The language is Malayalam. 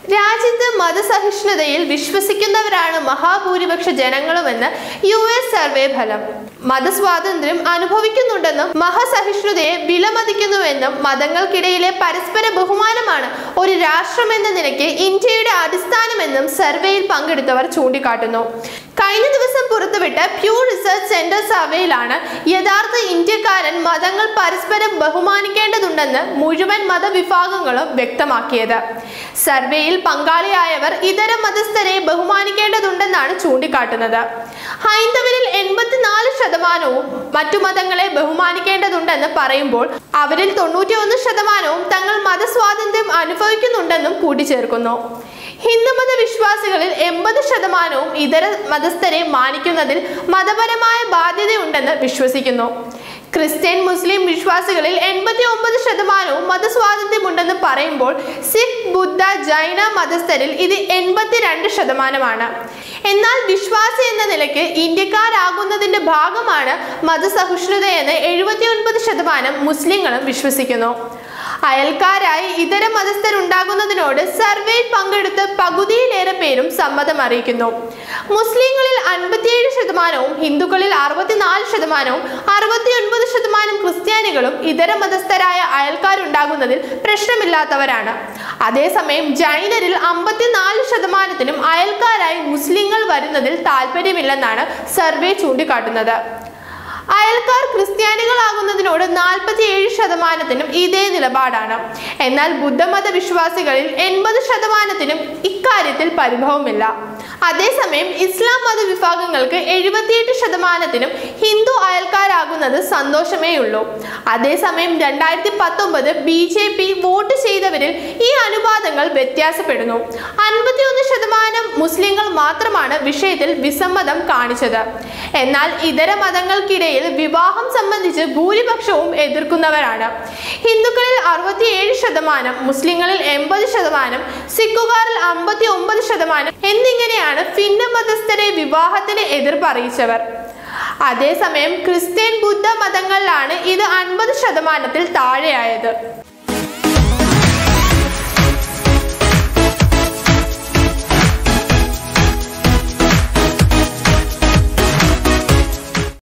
രാജ്യത്ത് മതസഹിഷ്ണുതയിൽ വിശ്വസിക്കുന്നവരാണ് മഹാഭൂരിപക്ഷ ജനങ്ങളുമെന്ന് US സർവേ ഫലം. മതസ്വാതന്ത്ര്യം അനുഭവിക്കുന്നുണ്ടെന്നും മതസഹിഷ്ണുതയെ വിലമതിക്കുന്നുവെന്നും മതങ്ങൾക്കിടയിലെ പരസ്പര ബഹുമാനമാണ് ഒരു രാഷ്ട്രമെന്ന നിലയ്ക്ക് ഇന്ത്യയുടെ അടിസ്ഥാനമെന്നും സർവേയിൽ പങ്കെടുത്തവർ ചൂണ്ടിക്കാട്ടുന്നു. കഴിഞ്ഞ ദിവസം പുറത്തുവിട്ട പ്യൂ റിസർച്ച് സെന്റർ സർവേയിലാണ് യഥാർത്ഥ ഇന്ത്യക്കാരൻ മതങ്ങൾ പരസ്പരം ബഹുമാനിക്കേണ്ടതുണ്ടെന്ന് മുഴുവൻ മതവിഭാഗങ്ങളും വ്യക്തമാക്കിയത്. സർവേയിൽ പങ്കാളിയായവർ ഇതര മതസ്ഥരെ ബഹുമാനിക്കേണ്ടതുണ്ടെന്നാണ് ചൂണ്ടിക്കാട്ടുന്നത്. ഹൈന്ദവരിൽ 84% മറ്റു മതങ്ങളെ ബഹുമാനിക്കേണ്ടതുണ്ടെന്ന് പറയുമ്പോൾ അവരിൽ 91% തങ്ങൾ മതസ്വാതന്ത്ര്യം അനുഭവിക്കുന്നുണ്ടെന്നും കൂട്ടിച്ചേർക്കുന്നു. ഹിന്ദുമത വിശ്വാസികളിൽ 80% ഇതര മതസ്ഥരെ മാനിക്കുന്നതിൽ മതപരമായ ബാധ്യതയുണ്ടെന്ന് വിശ്വസിക്കുന്നു. ക്രിസ്ത്യൻ മുസ്ലിം വിശ്വാസികളിൽ 89% മതസ്വാതന്ത്ര്യമുണ്ടെന്ന് പറയുമ്പോൾ സിഖ് ബുദ്ധ ജൈന മതസ്ഥരിൽ ഇത് 82%. എന്നാൽ വിശ്വാസി എന്ന നിലയ്ക്ക് ഇന്ത്യക്കാരാകുന്നതിന്റെ ഭാഗമാണ് മതസഹിഷ്ണുതയെന്ന് 79% മുസ്ലിങ്ങളും വിശ്വസിക്കുന്നു. അയൽക്കാരായി ഇതര മതസ്ഥരുണ്ടാകുന്നതിനോട് സർവേയിൽ പങ്കെടുത്ത പകുതിയിലേറെ പേരും സമ്മതം അറിയിക്കുന്നു. മുസ്ലിങ്ങളിൽ 57%, ഹിന്ദുക്കളിൽ 64%, 69% ക്രിസ്ത്യാനികളും ഇതര മതസ്ഥരായ അയൽക്കാരുണ്ടാകുന്നതിൽ പ്രശ്നമില്ലാത്തവരാണ്. അതേസമയം ജൈനരിൽ 54%-നും അയൽക്കാരായി മുസ്ലിങ്ങൾ വരുന്നതിൽ താല്പര്യമില്ലെന്നാണ് സർവേ ചൂണ്ടിക്കാട്ടുന്നത്. അയൽക്കാർ ക്രിസ്ത്യാനികളാകുന്നതിനോട് 47%-നും ഇതേ നിലപാടാണ്. എന്നാൽ ബുദ്ധമത വിശ്വാസികളിൽ 80%-നും ഇക്കാര്യത്തിൽ പരിഭവമില്ല. അതേസമയം ഇസ്ലാം മത വിഭാഗങ്ങൾക്ക് 78%-നും ഹിന്ദു അയൽക്കാരാകുന്നത് സന്തോഷമേയുള്ളൂ. അതേസമയം 2019 BJP വോട്ട് ചെയ്തവരിൽ ഈ അനുപാതങ്ങൾ വ്യത്യാസപ്പെടുന്നു. 51% മുസ്ലിങ്ങൾ മാത്രമാണ് വിഷയത്തിൽ വിസമ്മതം കാണിച്ചത്. എന്നാൽ ഇതര മതങ്ങൾക്കിടയിൽ വിവാഹം സംബന്ധിച്ച് ഭൂരിപക്ഷവും എതിർക്കുന്നവരാണ്. ഹിന്ദുക്കളിൽ 67%, മുസ്ലിങ്ങളിൽ 80%, സിഖുകാരിൽ 59% എന്നിങ്ങനെയാണ് ഭിന്നമതസ്ഥരെ വിവാഹത്തിന് എതിർപ്പ് അറിയിച്ചവർ. അതേസമയം ക്രിസ്ത്യൻ ബുദ്ധ മതങ്ങളിലാണ് ഇത് 50%-ൽ താഴെയായത്.